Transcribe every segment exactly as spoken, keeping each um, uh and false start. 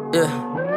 Yeah.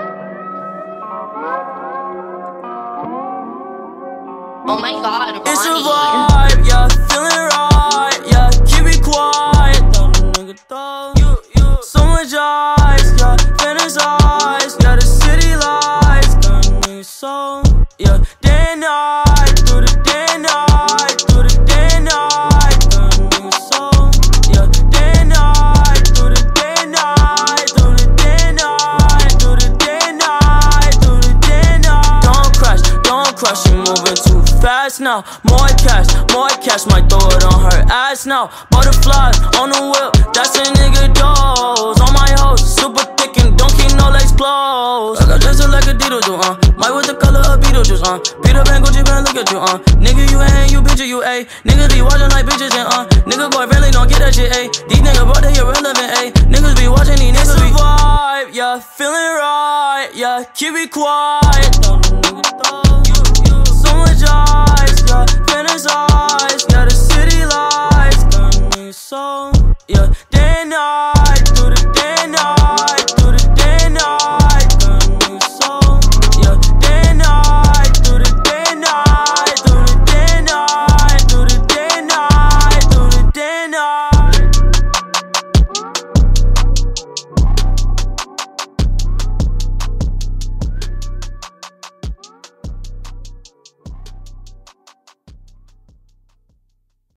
Oh my god, Ronnie. It's a vibe, yeah, feeling right, yeah, keep it quiet, don't nigga though. You, you. So much ice, yeah, fantasize, yeah, the city lights, got niggas so, yeah, day and night, through the day and night, through the day and night, got niggas so, yeah, day and night, through the day and night, through the day and night, through the day and night, through the day and night. Don't crash, don't crash, you moving too fast now. More cash, more cash, might throw it on her ass now. Butterflies on the whip, that's a nigga dose. On my hoes, super thick and don't keep no legs closed. I got dressed like a Dito do, uh. Might with the color of Beetlejuice, uh. Peter Pan, Gucci Pan, look at you, uh. Nigga, you ain't, you bitch, you a. Niggas be watching like bitches and uh. Nigga boy friendly, don't get that shit, a. These niggas brought they irrelevant, a. Niggas be watching, these niggas be vibe, yeah, feeling right, yeah, keep it quiet.